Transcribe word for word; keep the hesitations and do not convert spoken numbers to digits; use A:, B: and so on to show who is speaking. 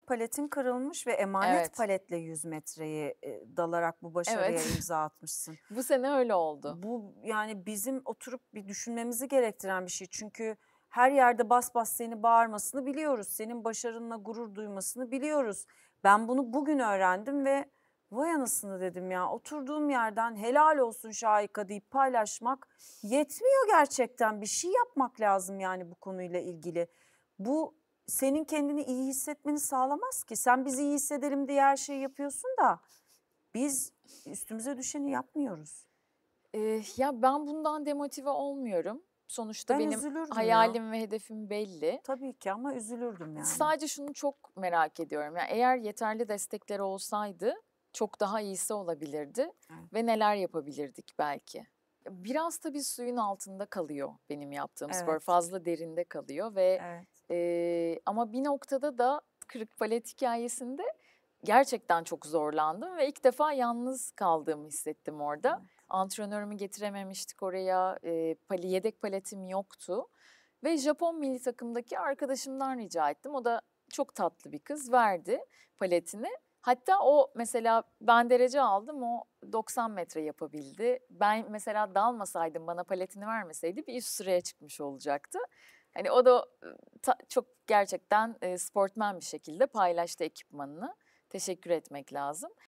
A: paletin kırılmış ve emanet
B: Evet.
A: paletle yüz metreyi, eee, dalarak bu başarıya
B: Evet.
A: imza atmışsın.
B: Bu sene öyle oldu.
A: Bu, yani, bizim oturup bir düşünmemizi gerektiren bir şey. Çünkü her yerde bas bas seni bağırmasını biliyoruz. Senin başarınla gurur duymasını biliyoruz. Ben bunu bugün öğrendim ve vay anasını dedim ya. Oturduğum yerden helal olsun Şahika deyip paylaşmak yetmiyor gerçekten. Bir şey yapmak lazım yani bu konuyla ilgili. Bu senin kendini iyi hissetmeni sağlamaz ki. Sen biz iyi hissedelim diye her şeyi yapıyorsun da biz üstümüze düşeni yapmıyoruz.
B: Eee, ya, ben bundan demotive olmuyorum. Sonuçta
A: Ben
B: benim
A: üzülürdüm ya.
B: hayalim ve hedefim belli.
A: Tabii ki ama üzülürdüm yani.
B: Sadece şunu çok merak ediyorum. Ya, eğer yeterli destekleri olsaydı çok daha iyisi olabilirdi
A: Evet.
B: ve neler yapabilirdik belki. Biraz tabii suyun altında kalıyor benim yaptığım spor.
A: Evet.
B: Fazla derinde kalıyor ve,
A: Evet.
B: eee, ama bir noktada da kırık palet hikâyesinde gerçekten çok zorlandım ve ilk defa yalnız kaldığımı hissettim orada.
A: Evet.
B: Antrenörümü getirememiştik oraya, eee, pali yedek paletim yoktu ve Japon milli takımdaki arkadaşımdan rica ettim. O da çok tatlı bir kız, verdi paletini. Hatta o mesela ben derece aldım, o doksan metre yapabildi. Ben mesela dalmasaydım, bana paletini vermeseydi bir üst sıraya çıkmış olacaktı. Hani o da ııı, ta çok gerçekten, eee, sportman bir şekilde paylaştı ekipmanını. Teşekkür etmek lazım.